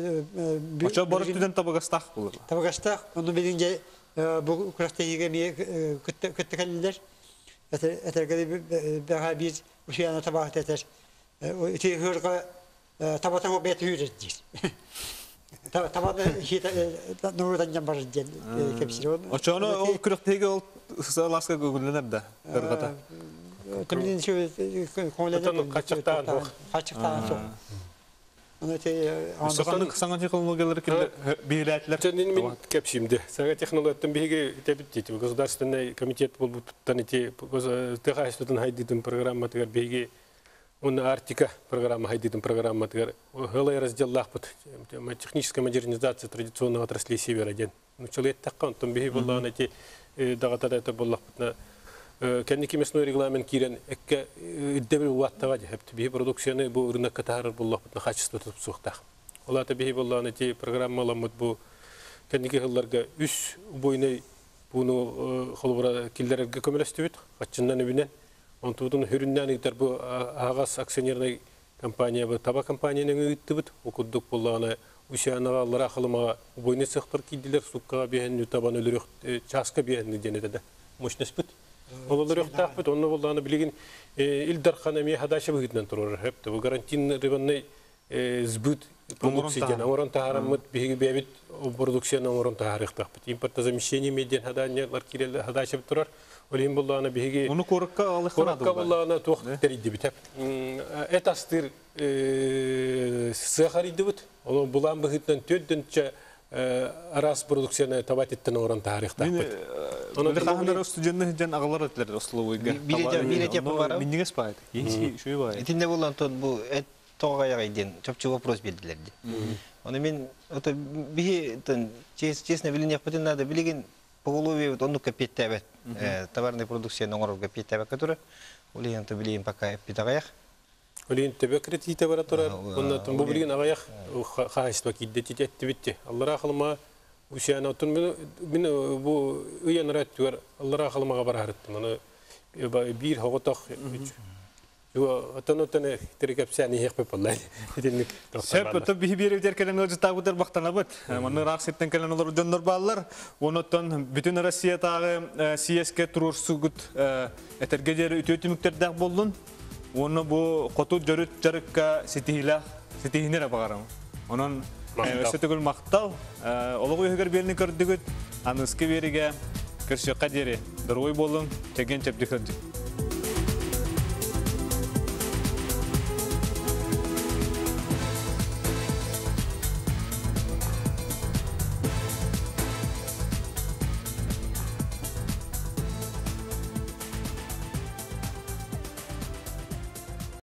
Açı barış tüden tabıgastaq bulur. Tabıgastaq onu bilince bu kuraktayıga mi kıttıkalliler. Etergede bir bir uşayana tabahtı eter. O iti hırga tabatan o beti yürüdür. Tabatta nurdan jambar diye kepsir onu. Açı onu o kuraktayıga o salaska gugullanır da hırgada. Kımlin şu konularda kaçıktan çok. Onu Sangan teknolojiyaları biletler. Senin min kepsimdi. Sana teknolojiden bir tepit Государственный комитет bulbuttan iti tehasütün haydidin programma tigar bir onu Арктика программа haydidin programma tigar. Hılay разделлах bud. Техническая модернизация традиционных отраслей севера ден. Начали таккан там bir bollan iti dağıtada это боллах bud. Kendiki mesnoi reglamen kiren ekke iddebil vattaga hep bir produksiyonu bu ürüne katarır bollah bud kachıstı tutup suqtaq. Ola da bir bollan iti programmalamut bu kendiki hıllarga üs boyuna bunu holbura killerge kömelestibit kaçından ebinen ontudun hüründen iter bu ağas aksiyonerine kampanya bu taba kampanyanın ittibit okuduk bollana uşanaga allara xılıma boyuna sektor kidiler suqqa bihen taban ölürük çaska bihen denede moşnespit. Olur yok tapıt onu bollanı bilgin ildarxan emi hadaşa bugünden turur hep bu garantin ribanne zbut produksiyan oran taharamut bihi bebit o produksiyan oran taharix tapıt importa zamещение medyen hadanyalar kirel hadaşa turur olim bollanı bihi onu korukka alıxanadı. Korukka bollanı toq teridi bitap etastır sığaridi bit onu bulan bugünden töddünçe aras produksiyonu tabat ettin oran tarih tapıt. Onu kahanlar stüdyenler jen ağlar etler Oslo'ya. Bir yapı var. Minniges baydı. Yenisi şöyle var. İtinde bulan bu et toğaya giden çöpçü vapros bildilerdi. Onu min oto bir честно bilin yapıtın da bilgin поголовье вот он капитет товарной продукции номер капитет который улин то билин пока питагаях. Olin tebe kredite var tora. Ondan bu bilgin ağayak xahistva kiddet etti bitti. Allah rahılma uşağına otun min bu uyan rat var. Allah rahılma gabar harıttım. Onu bir hoğotok. Отон терекепсяни хепе поллай. Динник. Сәп өтіп бихи беревдер келен өжі тағыдыр бақтана бұд. Мұны рақсеттен келен олар өдендір балылар. Оныттан бүтін Россия тағы сиеске тұрur сұғыт әтергедері үтөтіміктердәк болдың. Оны бұл қоту жүріт жарыққа сетихінер апағарам. Оның өсі түгіл мақтал. Олығы өйгер беліні көрдігіт. Анысқы беріге кіршіққа дері. Дұрғой болың, теген чәпті көрдік.